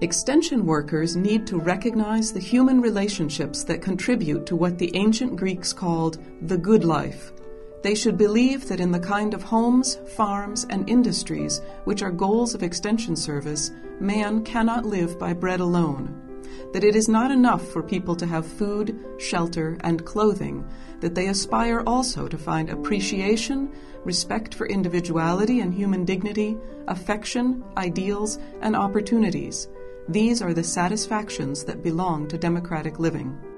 Extension workers need to recognize the human relationships that contribute to what the ancient Greeks called the good life. They should believe that in the kind of homes, farms, and industries which are goals of Extension service, man cannot live by bread alone. That it is not enough for people to have food, shelter, and clothing, that they aspire also to find appreciation, respect for individuality and human dignity, affection, ideals, and opportunities. These are the satisfactions that belong to democratic living.